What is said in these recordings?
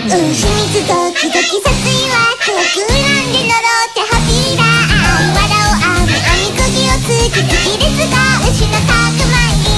秘密ドキドキ殺意は遠く恨んで乗ろうってハピーだ。わらを編み編み釘をつきつきですが牛の角前に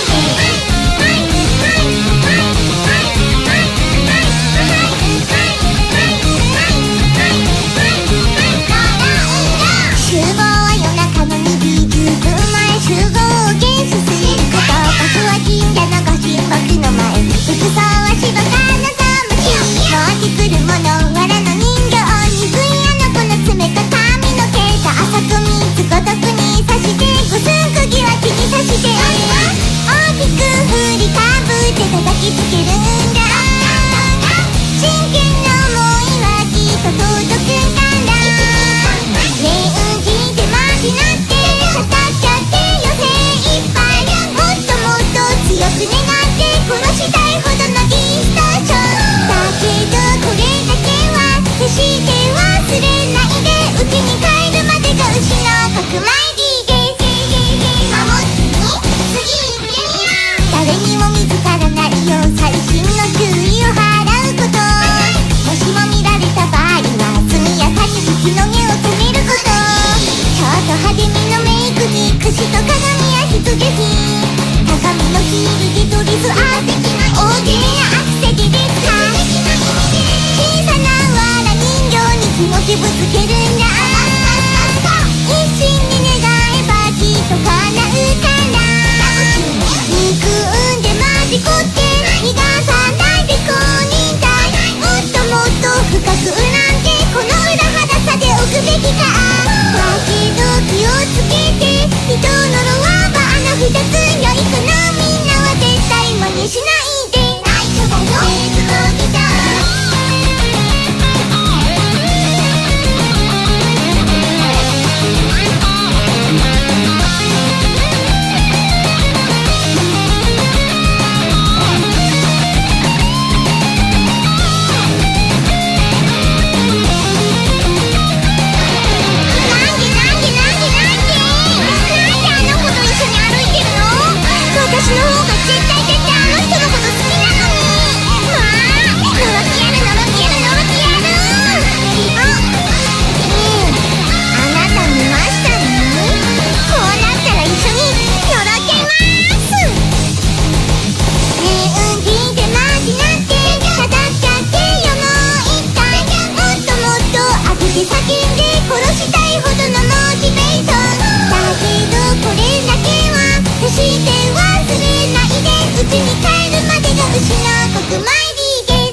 集合は夜中の2時10分前。集合を原始すること場所は神社のご神木の前。服装は芝が望むし持ってくるもの藁の人形に分野のこの爪と髪の毛と浅く3つごとくに刺して五寸釘は木に刺して大きく振りかぶって叩きつけるんだ。真剣な想いはきっと届くんだ。念じてまじなって叩っちゃってよ精一杯もっともっと強く願って殺したいほどのディストーションだけどこれだけは決して忘れないで。うちに帰るまでが牛の角参りです。次行ってみよう。誰にも自らないよう細心の注意を払うこと。もしも見られた場合は速やかに口の毛を止めること。ちょっと派手めのメイクに櫛と鏡や必需品鏡のヒールでドレスアート大きめなアクセでですか。小さな藁人形に気持ちぶつけるんだ。一心に願えばきっと叶うから憎んでまじこって逃がさないで公認体。もっともっと深く恨んでこの裏腹さで置くべきか。だけど気をつけて人の呪わば2つ良いかな。みんなは絶対真似しないで。内緒だよ動きだ。私の方が絶対あの人のこと好きなのに。まあのろけやるのろけやるのろけやる。あなた見ましたね。こうなったら一緒にのろけます。念じてまじなってただっちゃってよもう一回。もっともっと当てて叫んで殺したいほどのモチベーションだけどこれだけは決して忘れないで。うちに帰るまでが牛の国参りです。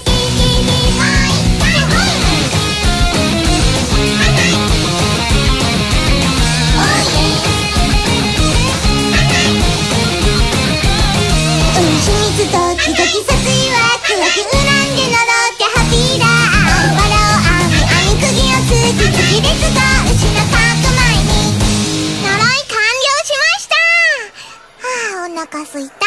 秘密ドキドキ殺意は強く恨んで乗ろうってハピーだ。わらを編み編み釘をつきつきですが牛の角前に呪い完了しました。お腹すいた。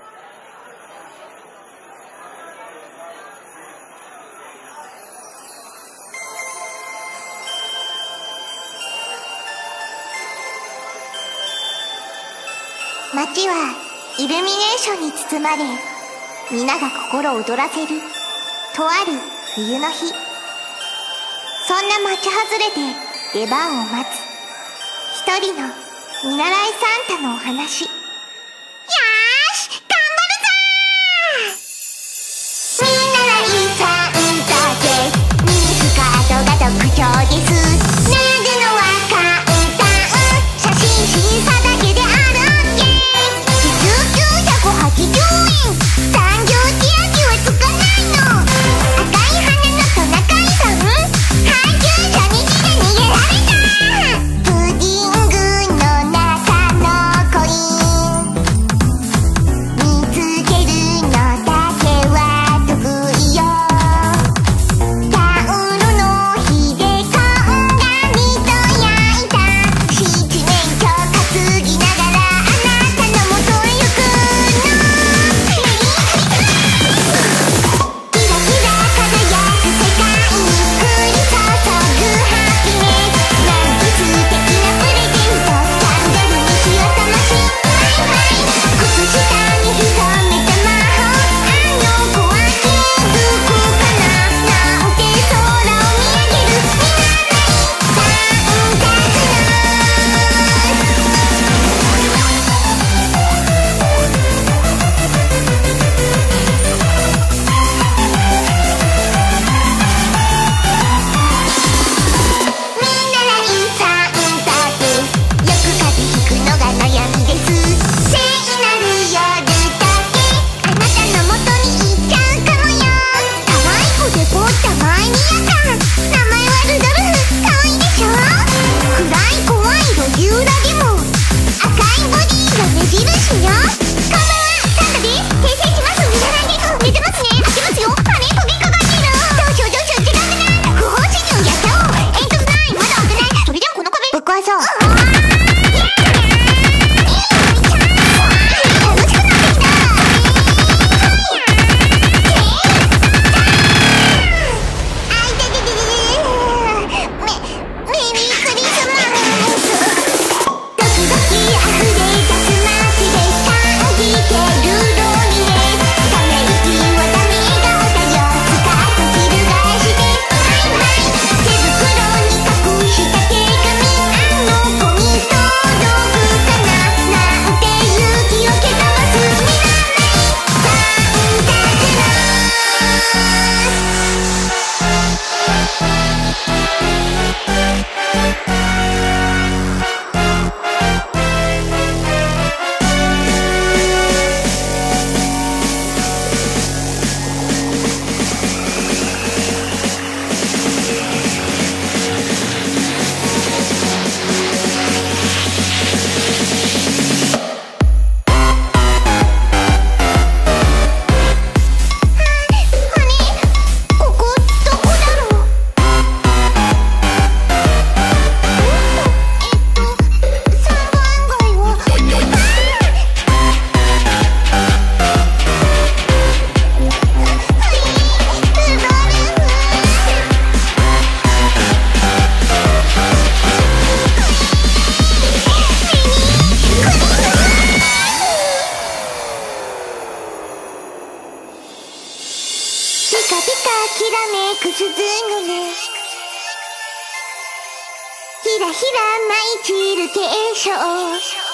街はイルミネーションに包まれ皆が心躍らせるとある冬の日。そんな街外れで出番を待つ一人の見習いサンタのお話。よーし頑張るぞー。見習いサンタです。ミニスカートが特徴です。脱ぐのは簡単。写真審査だけである OK。 時給980円。残業手当はつかないの。赤い花のトナカイさん配給初日で逃げられた。プディングの中のコインピカピカきらめく鈴の音、ひらひら舞い散る継承。